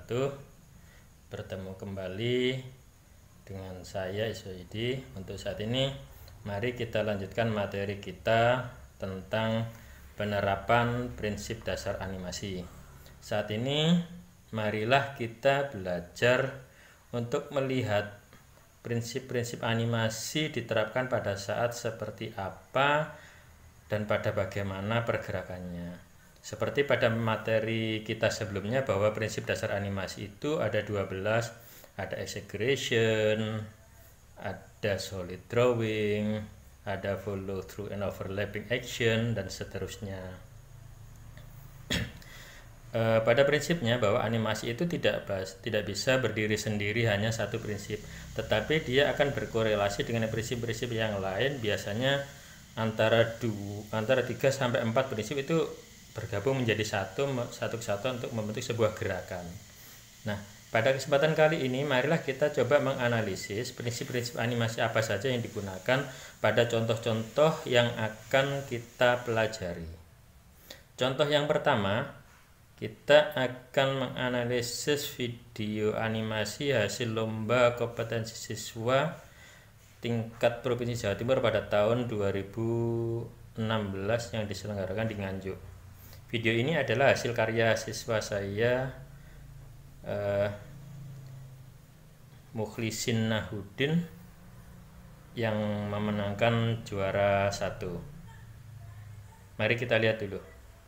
wabarakatuh. Bertemu kembali dengan saya Iswaidi. Untuk saat ini mari kita lanjutkan materi kita tentang penerapan prinsip dasar animasi. Saat ini marilah kita belajar untuk melihat prinsip-prinsip animasi diterapkan pada saat seperti apa dan pada bagaimana pergerakannya. Seperti pada materi kita sebelumnya bahwa prinsip dasar animasi itu ada 12, ada exaggeration, ada solid drawing, ada follow through and overlapping action, dan seterusnya. Pada prinsipnya bahwa animasi itu tidak bisa berdiri sendiri hanya satu prinsip, tetapi dia akan berkorelasi dengan prinsip-prinsip yang lain. Biasanya antara 3 sampai 4 prinsip itu bergabung menjadi satu kesatuan untuk membentuk sebuah gerakan. Nah, pada kesempatan kali ini marilah kita coba menganalisis prinsip-prinsip animasi apa saja yang digunakan pada contoh-contoh yang akan kita pelajari. Contoh yang pertama, kita akan menganalisis video animasi hasil lomba kompetensi siswa tingkat Provinsi Jawa Timur pada tahun 2016 yang diselenggarakan di Nganjuk. Video ini adalah hasil karya siswa saya, Mukhlisin Nahudin, yang memenangkan juara 1. Mari kita lihat dulu.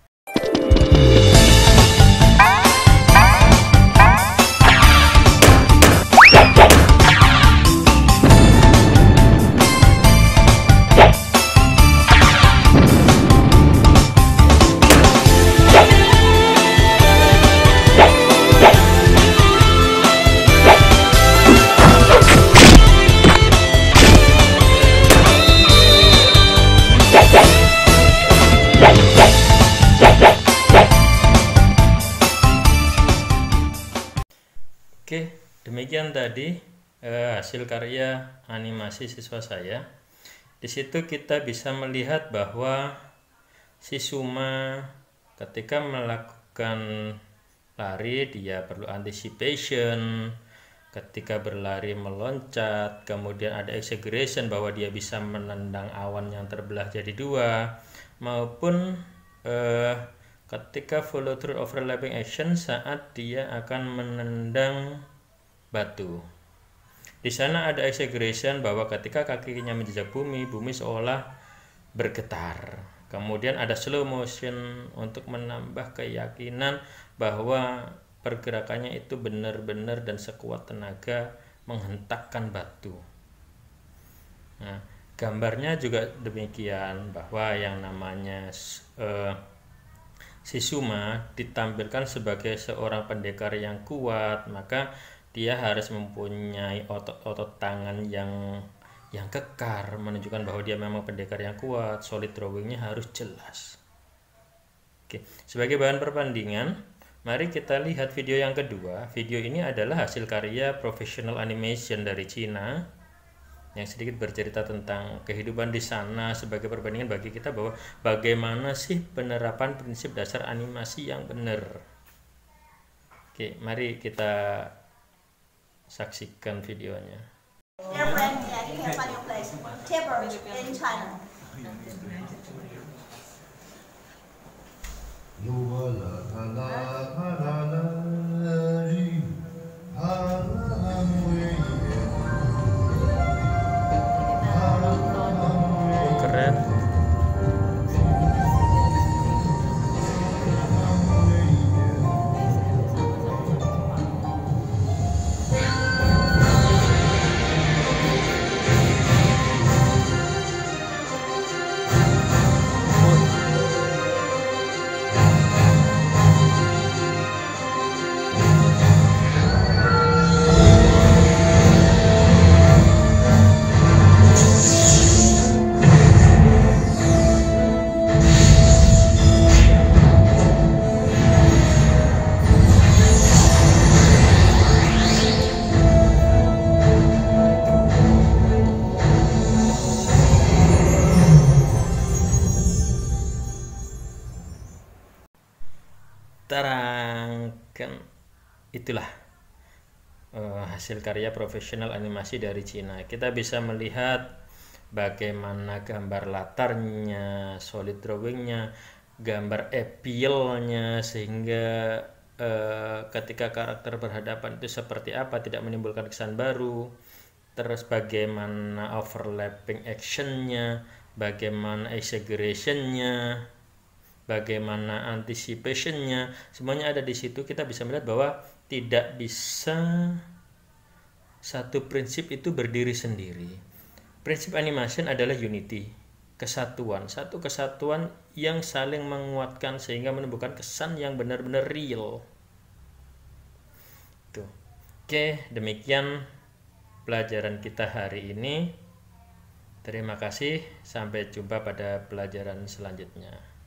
Oke, demikian tadi hasil karya animasi siswa saya. Di situ kita bisa melihat bahwa si Suma ketika melakukan lari dia perlu anticipation, ketika berlari meloncat, kemudian ada exaggeration bahwa dia bisa menendang awan yang terbelah jadi 2, maupun ketika follow through overlapping action saat dia akan menendang batu. Di sana ada exaggeration bahwa ketika kakinya menjejak bumi seolah bergetar. Kemudian ada slow motion untuk menambah keyakinan bahwa pergerakannya itu benar-benar dan sekuat tenaga menghentakkan batu. Nah, gambarnya juga demikian bahwa yang namanya si Suma ditampilkan sebagai seorang pendekar yang kuat, maka dia harus mempunyai otot-otot tangan yang kekar, menunjukkan bahwa dia memang pendekar yang kuat. Solid drawingnya harus jelas. Oke, sebagai bahan perbandingan, mari kita lihat video yang kedua. Video ini adalah hasil karya professional animation dari Cina yang sedikit bercerita tentang kehidupan di sana sebagai perbandingan bagi kita bahwa bagaimana sih penerapan prinsip dasar animasi yang benar. Oke, mari kita saksikan videonya. Dear friend, yeah, you can find your place. Tibber in China. Keren. itulah hasil karya profesional animasi dari Cina. Kita bisa melihat bagaimana gambar latarnya, solid drawingnya, gambar appeal-nya, sehingga ketika karakter berhadapan itu seperti apa, tidak menimbulkan kesan baru. Terus bagaimana overlapping actionnya, bagaimana exaggerationnya, bagaimana anticipationnya, semuanya ada di situ. Kita bisa melihat bahwa tidak bisa satu prinsip itu berdiri sendiri. Prinsip animation adalah unity, kesatuan, satu kesatuan yang saling menguatkan sehingga menumbuhkan kesan yang benar-benar real. Tuh. Oke, demikian pelajaran kita hari ini. Terima kasih, sampai jumpa pada pelajaran selanjutnya.